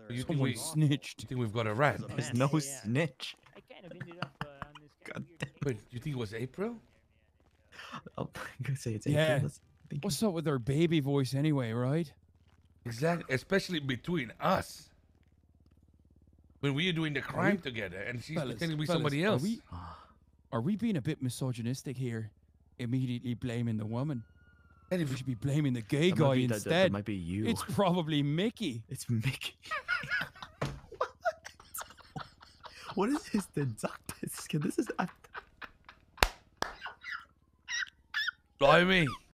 You think Someone we snitched. You think we've got a rat? There's no snitch. I kind of ended up on this God weird damn. Wait, you think it was April? I'm gonna say it's Yeah. April. What's up with her baby voice anyway, right? Exactly, especially between us. When we are doing the crime together, and she's pretending to be somebody else. Are we being a bit misogynistic here? Immediately blaming the woman. And We if should be blaming the gay guy That instead. might be you. It's probably Mickey. It's Mickey. What is his deductive? This is. blimey,